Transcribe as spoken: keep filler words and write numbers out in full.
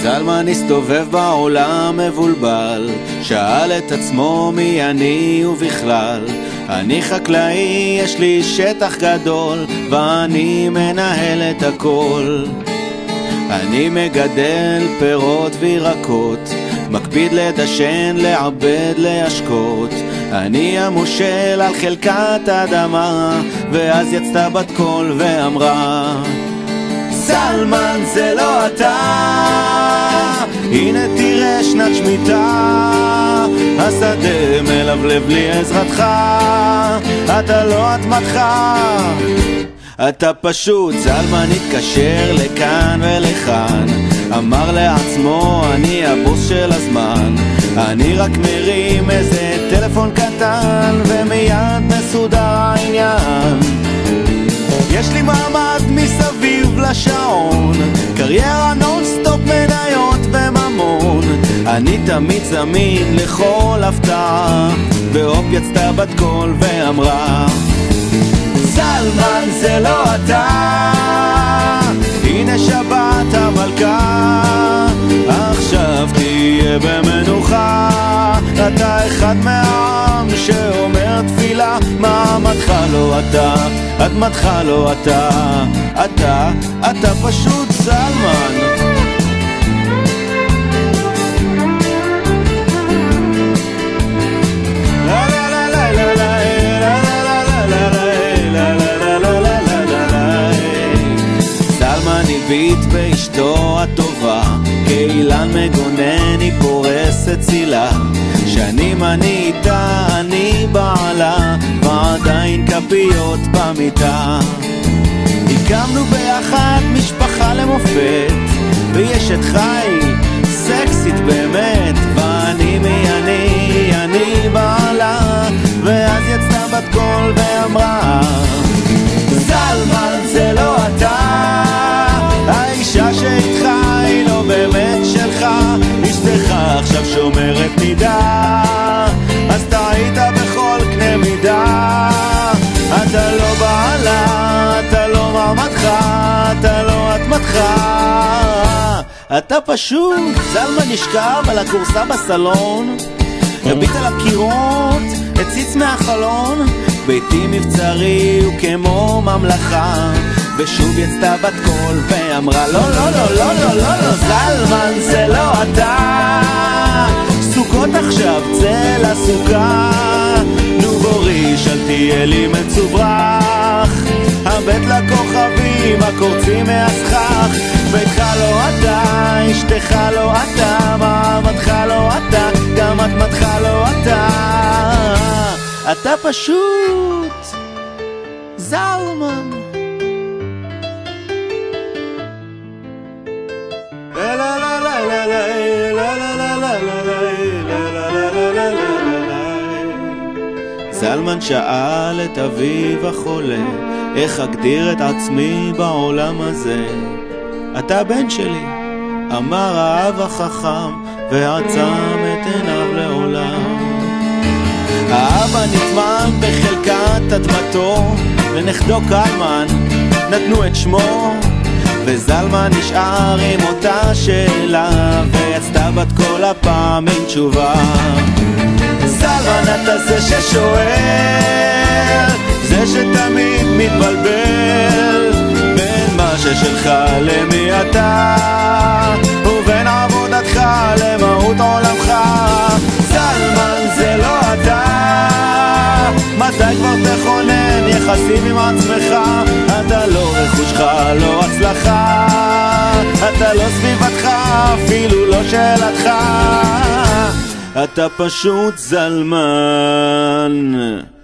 זלמן הסתובב בעולם מבולבל, שאל את עצמו מי אני ובכלל. אני חקלאי, יש לי שטח גדול, ואני מנהל את הכל. אני מגדל פירות וירקות, מקפיד לדשן, לעבד, להשקות. אני המושל על חלקת האדמה. ואז יצאה בת קול ואמרה, זלמן זה לא אתה, הנה תראה שנת שמיטה, השדה מלבלב בלי עזרתך, אתה לא אדמתך, אתה פשוט. זלמן התקשר לכאן ולכאן, אמר לעצמו אני הבוס של הזמן, אני רק מרים איזה טלפון קטן ומיד מסודר העניין. יש לי מעמד מסביב לשעון, קריירה נונסטופ, מניות וממון, אני תמיד זמין לכל הפתעה. והופ יצאה בת קול ואמרה, זלמן זה לא אתה, הנה שבת המלכה, עכשיו תהיה במנוחה, אתה אחד מהעם שאומר תפילה, מעמדך לא אתה, אדמתך לא אתה, אתה, אתה פשוט זלמן. ביט באשתו הטובה, כאילן מגונן היא פורסת צילה, שנים אני איתה, אני בעלה, ועדיין כפיות במיטה. הקמנו ביחד משפחה למופת, ויש את חי, סקסית באמת, ואני מי אני, אני בעלה. ואז יצאה בת קול ואמרה, זלמן זה לא אתה, האישה שאיתך היא לא באמת שלך, אשתך עכשיו שומרת נידה, אז טעית בכל קנה מידה, אתה לא בעלה, אתה לא מעמדך, אתה לא אדמתך, אתה פשוט. זלמן נשכב על הכורסה בסלון, הביט על הקירות, הציץ מהחלון, ביתי מבצרי הוא כמו ממלכה. ושוב יצאה בת קול ואמרה, לא לא לא לא לא לא לא, זלמן זה לא אתה, סוכות עכשיו צא לסוכה, נו בוריש אל תהיה לי מצוברח, הבט לכוכבים הקורצים מהסכך, ביתך לא אתה, אשתך לא אתה, מעמדך לא אתה, גם אדמתך לא אתה, אתה פשוט זלמן. זלמן שאל את אביו החולה, איך אגדיר את עצמי בעולם הזה? אתה בן שלי, אמר האב החכם, ועצם את עיניו לעולם. האבא נטמן בחלקת אדמתו, לנכדו קלמן נתנו את שמו, וזלמן נשאר עם אותה שאלה, ויצאה בת כל הפעם עם תשובה. זלמן אתה זה ששואל, זה שתמיד מתבלבל, בין מה ששלך למי אתה, ובין עבודתך למהות עולמך. זלמן זה לא אתה, מתי כבר תכונן יחסים עם עצמך, אתה לא רכושך, לא הצלחה, אתה לא סביבתך, אפילו לא שאלתך, אתה פשוט זלמן.